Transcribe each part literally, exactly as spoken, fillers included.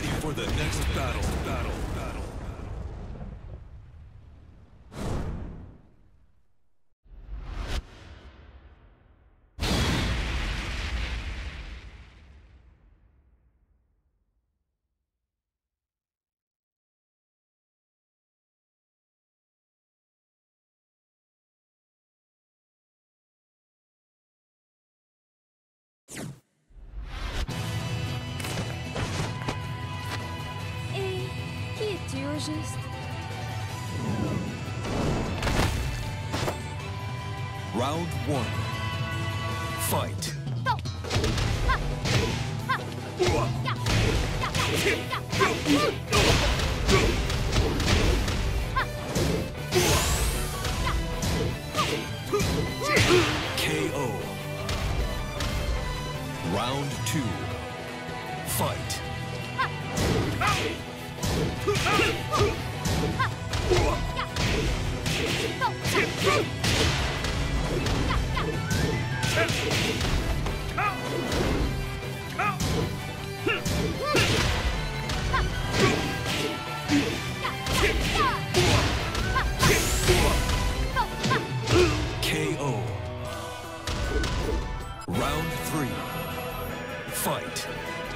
ready for the next battle. Battle. Battle. Et qui es-tu au juste? Round one. Fight. K O. Round two. Fight. K O. Round three. Fight.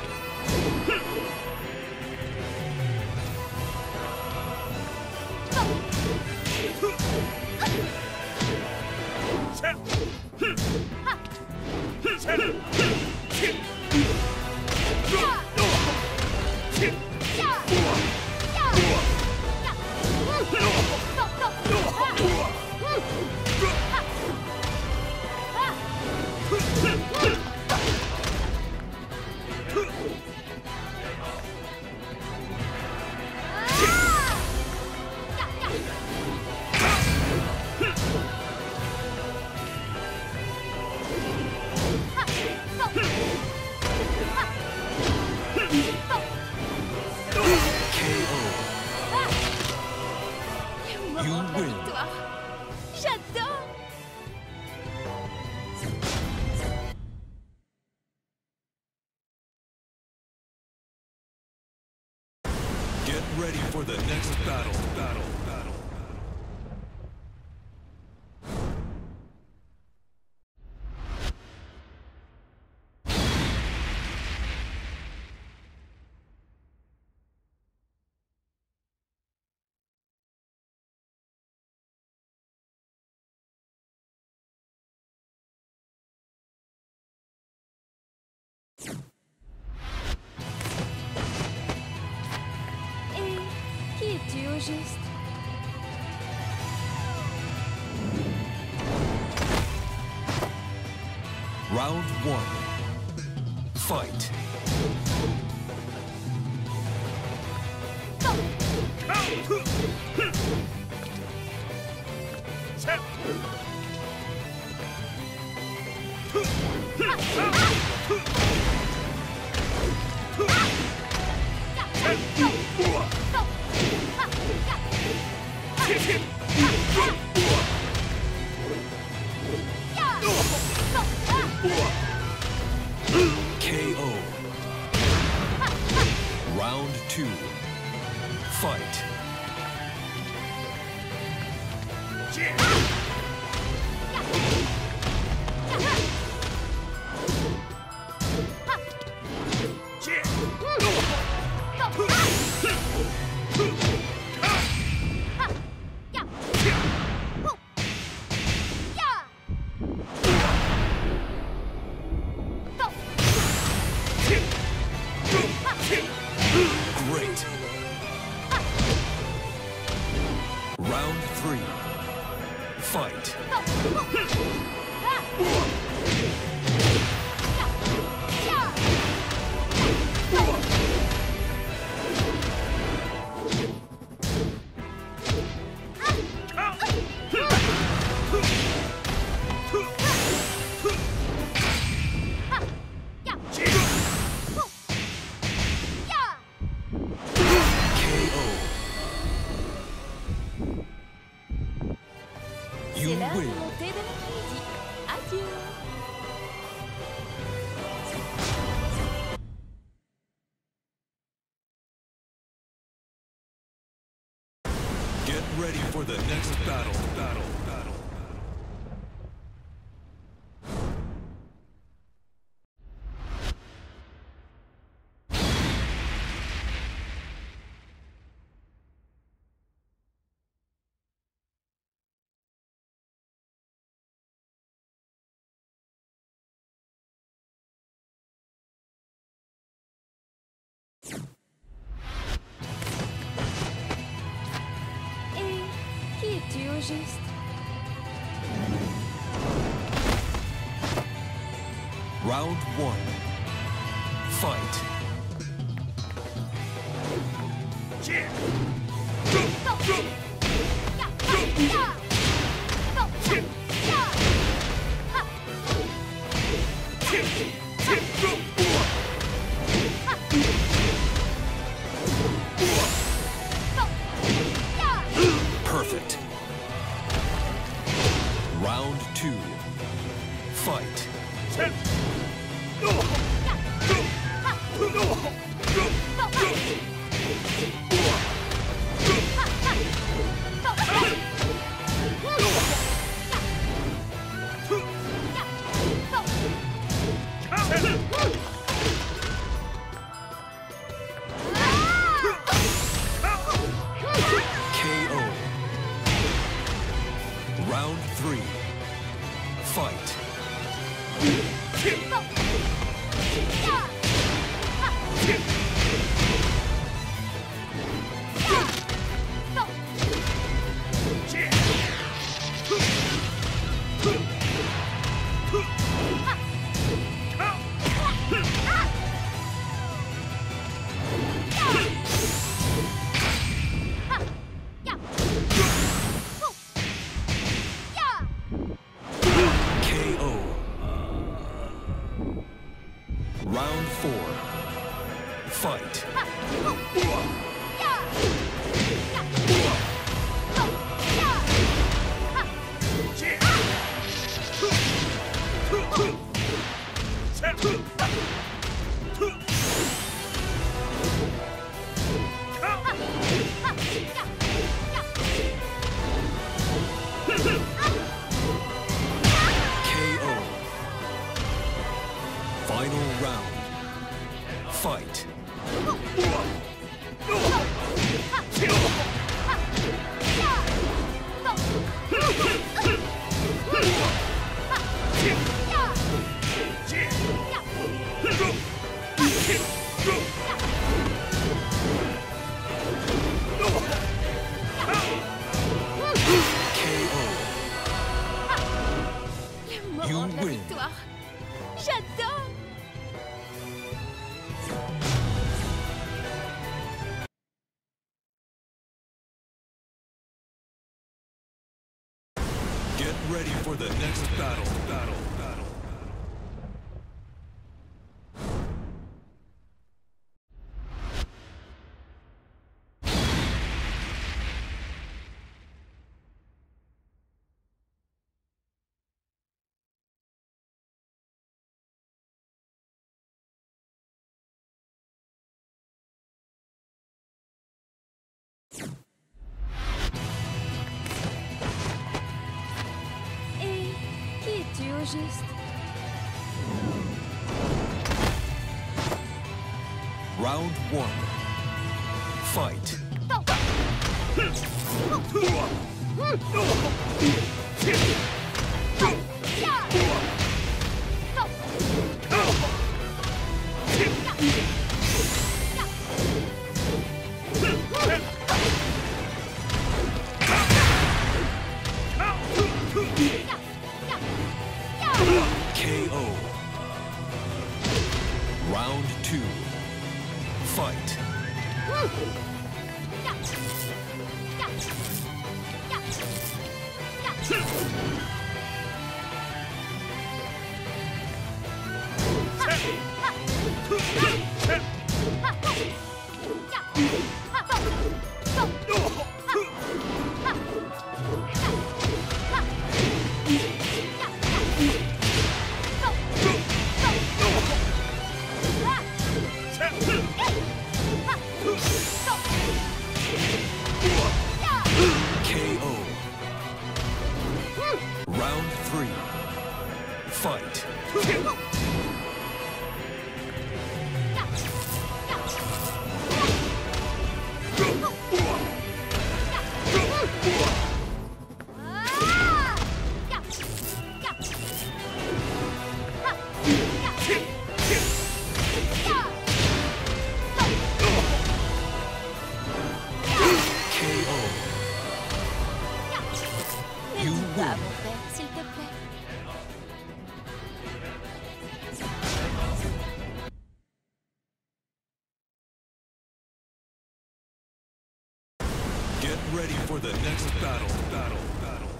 You win. J'adore! Get ready for the next battle. Battle. Battle. Et qui es-tu au juste? Round one. Fight. K O. Round two. Fight. Great. Round three. Fight. You C'est l'heure de win. monter de l'après-midi. Adieu! au juste? Round one. Fight. Perfect. Round two. Fight. K O. Round three. Fight. K O. Round four. Fight. K O. Final round. Fight. K O. Le You moment de la win. victoire. J'adore! Get ready for the next battle. Battle. Battle. Et qui es-tu au juste? Round one. Fight. K O. Round two. Fight. K O. Round three. Fight. K O. plaît, s'il te plaît. Get ready for the next battle. Battle. Battle.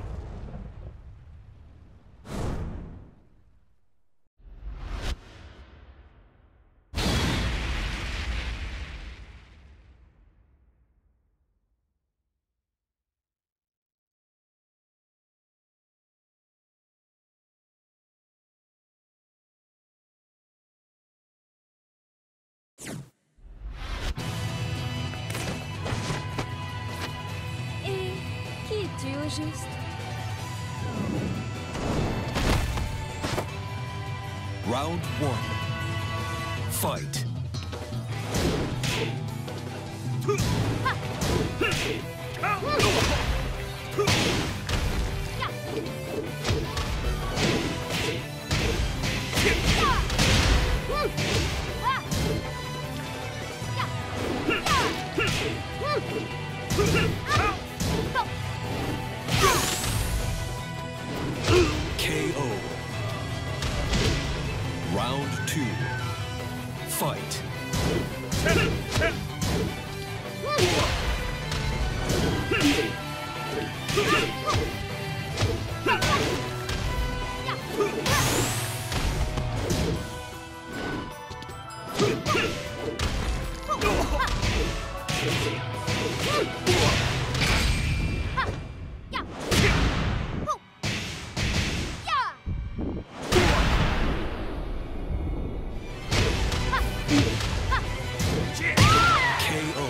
Et qui es-tu au juste? Round one. Fight. K O. Round two. Fight. K O.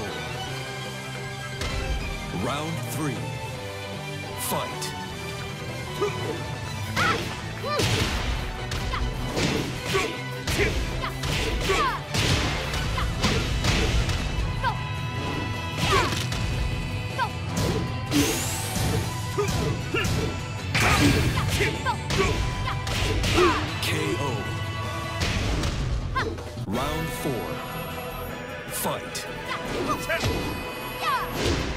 Round three. Fight. K O. Round four. Fight.